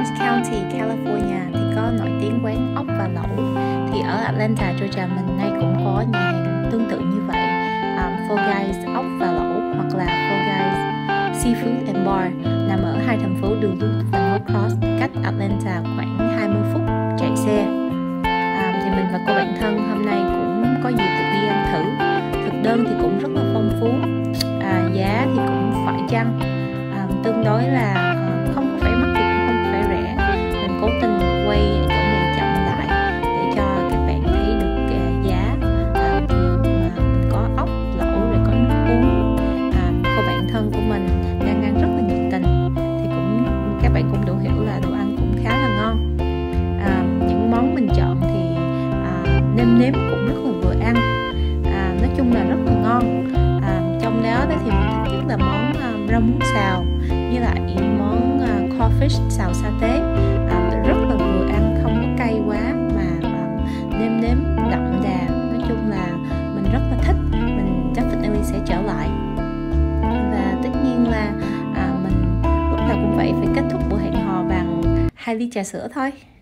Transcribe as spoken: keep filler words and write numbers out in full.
Orange County, California thì có nổi tiếng quán ốc và lẩu. Thì ở Atlanta, Georgia mình nay cũng có nhà hàng tương tự như vậy, um, Four Guys ốc và lẩu hoặc là Four Guys Seafood and Bar, nằm ở hai thành phố Duluth và North Cross, cách Atlanta khoảng hai mươi phút chạy xe. Um, thì mình và cô bạn thân hôm nay cũng có dịp được đi ăn thử. Thực đơn thì cũng rất là phong phú, à, giá thì cũng phải chăng, à, tương đối là uh, không có phải mắc thì cũng không phải rẻ. Mình cố tình quay chỗ này chậm lại để cho các bạn thấy được uh, giá. À, thì uh, mình có ốc, lẩu rồi có nước uống. À, cô bạn thân của mình đang ăn rất là nhiệt tình, thì cũng các bạn cũng đủ hiểu là đồ ăn cũng khá là ngon. À, những món mình chọn thì à, nêm nếm cũng rất là vừa ăn. À, nói chung là rất là ngon. À, trong đó thì mình thích nhất là món uh, rau muống xào, với lại món uh, crawfish xào sa tế. À, rất là vừa ăn, không có cay quá mà uh, nêm nếm đậm đà. Nói chung là mình rất là thích, mình definitely sẽ trở lại. Và tất nhiên là à, mình lúc nào cũng vậy phải kết thúc buổi hẹn hò bằng hai ly trà sữa thôi.